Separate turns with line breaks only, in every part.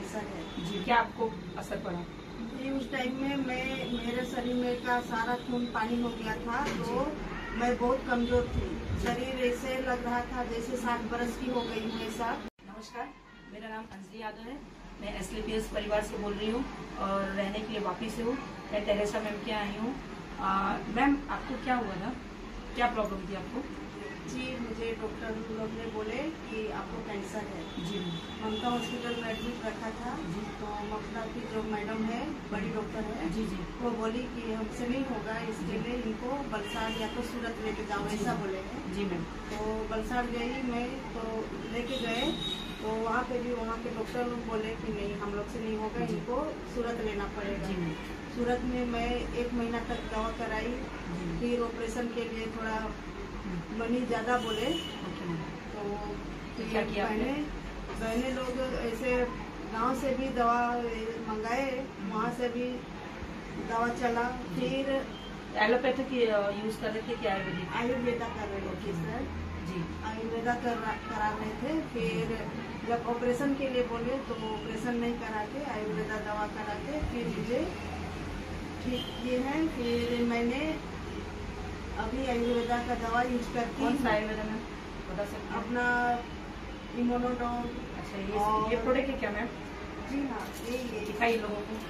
Cancer है
जी। क्या आपको असर पड़ा?
जी, उस टाइम में मेरे शरीर में का सारा खून पानी हो गया था, तो मैं बहुत कमजोर थी। शरीर ऐसे लग रहा था जैसे 60 बरस की हो गई हूँ ऐसा।
नमस्कार, मेरा नाम अंजलि यादव है। मैं एसलीपीएस परिवार से बोल रही हूँ और रहने के लिए वापस से हूँ। मैं टेरेसा मैम के आई हूँ। मैम, आपको क्या हुआ था? क्या प्रॉब्लम थी आपको?
जी, मुझे डॉक्टर लोग ने बोले कि आपको कैंसर है।
जी
ममता हॉस्पिटल में एडमिट रखा था जी। तो ममता की जो मैडम है, बड़ी डॉक्टर है
जी जी,
वो बोली कि हमसे नहीं होगा, इसके लिए इनको वलसाड़ या तो सूरत लेके जाओ, ऐसा बोले हैं
जी मैम।
तो वलसाड़ गई मैं, तो लेके गए तो वहाँ पे भी वहाँ के डॉक्टर लोग बोले कि नहीं, हम लोग से नहीं होगा, इनको सूरत लेना पड़ेगा।
जी।
सूरत में मैं 1 महीना तक दवा कराई, फिर ऑपरेशन के लिए थोड़ा मनी ज्यादा बोले तो
क्या किया?
बहने लोग ऐसे गांव से भी दवा मंगाए, वहाँ से भी दवा चला। फिर
एलोपैथिक यूज कर रहे थे क्या
आयुर्वेदा कर रहे थे सर
जी।
आयुर्वेदा करा रहे थे। फिर जब ऑपरेशन के लिए बोले तो ऑपरेशन नहीं करा के आयुर्वेदा दवा करा के फिर मुझे ठीक किए हैं। फिर मैंने अभी आयुर्वेदा का दवा यूज करती हूँ।
कौन सा आयुर्वेदा में बता सकते हैं?
अपना इम्यूनोडॉन।
अच्छा, ये प्रोडक्ट है क्या मैम?
जी हाँ, ये
दिखाइए लोगों को।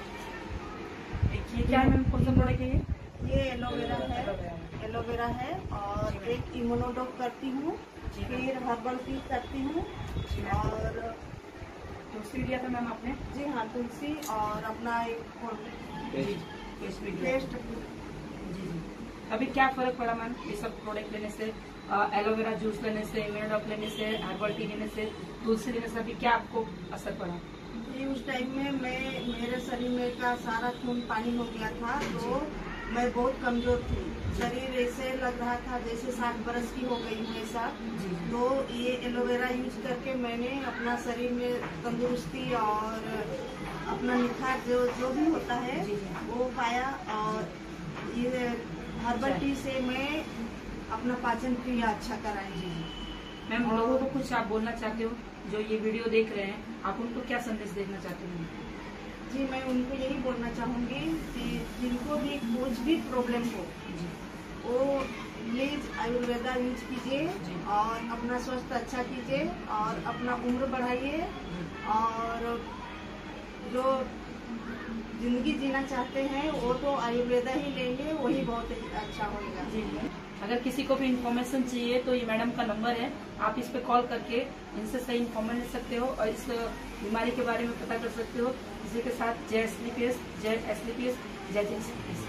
ये क्या है मैम, कौन सा प्रोडक्ट है
ये एलोवेरा है और एक इम्यूनोडॉन करती हूँ, फिर हर्बल टी करती हूँ और
तुलसी दिया था मैम आपने?
जी हाँ, तुलसी और अपना एक पेस्ट।
जी। अभी क्या फर्क पड़ा मैम ये सब प्रोडक्ट लेने से? एलोवेरा जूस लेने से, इम्यूनोडॉक लेने से, हर्बल टी लेने से, तुलसी लेने से अभी क्या आपको असर पड़ा?
जी, उस टाइम में मेरे शरीर में का सारा खून पानी हो गया था, तो मैं बहुत कमजोर थी। शरीर ऐसे लग रहा था जैसे 60 बरस की हो गई हूँ ऐसा। तो ये एलोवेरा यूज करके मैंने अपना शरीर में तंदुरुस्ती और अपना निखार जो भी होता है वो पाया। और ये हर्बल टी से मैं अपना पाचन क्रिया अच्छा कराई।
मैम, लोगों को कुछ आप बोलना चाहते हो जो ये वीडियो देख रहे हैं, आप उनको क्या संदेश देना चाहते हो?
जी, मैं उनको यही बोलना चाहूंगी कि जिनको भी कुछ भी प्रॉब्लम हो वो प्लीज आयुर्वेदा यूज कीजिए और अपना स्वास्थ्य अच्छा कीजिए और अपना उम्र बढ़ाइए। और जो जिंदगी जीना चाहते हैं वो तो आयुर्वेदा ही लेंगे, वही बहुत अच्छा होगा।
जी। अगर किसी को भी इन्फॉर्मेशन चाहिए तो ये मैडम का नंबर है, आप इस पे कॉल करके इनसे सही इन्फॉर्मेशन ले सकते हो और इस बीमारी के बारे में पता कर सकते हो। इसी के साथ जय एसलीपीएस, जय एसलीपीएस, जय जय एसलीपीएस।